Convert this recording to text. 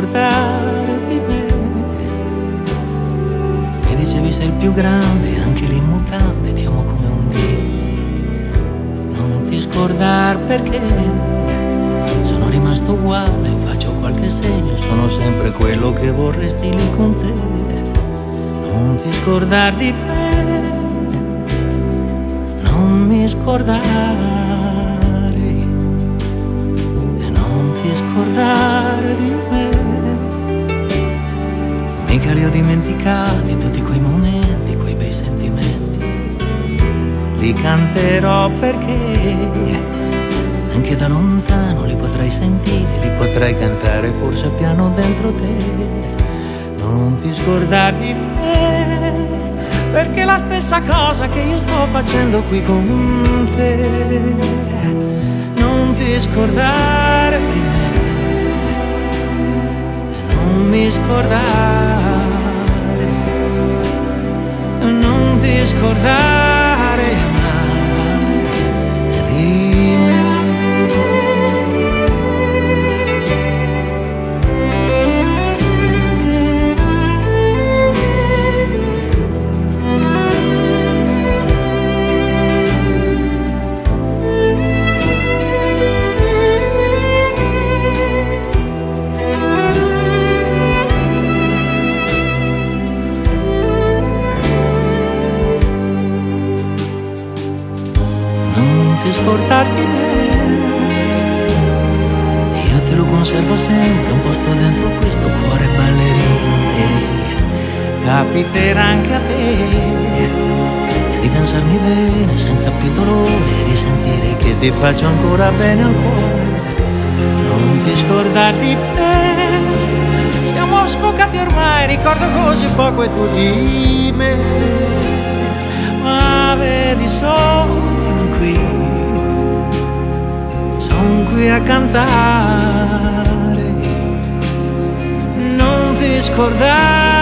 scordare di me. Mi dicevi sei il più grande, anche lì in mutande ti amo come un dio. Non ti scordar perché sono rimasto uguale, faccio qualche segno, sono sempre quello che vorresti lì con te. Non ti scordar di me, non mi scordare. Scordare di me, mica li ho dimenticati tutti quei momenti, quei bei sentimenti. Li canterò perché anche da lontano li potrai sentire, li potrai cantare forse piano dentro te. Non ti scordare di me, perché è la stessa cosa che io sto facendo qui con te. Non ti scordare di me, non mi scordare, non ti scordare mai di me. Non ti scordar di me, io te lo conservo sempre, un posto dentro questo cuore ballerino. Capiterà anche a te di pensarmi bene senza più dolore, di sentire che ti faccio ancora bene al cuore. Non ti scordar di me, siamo sfocati ormai, ricordo così poco e tu di me, ma vedi sono qui, son qui a cantare. Non ti scordare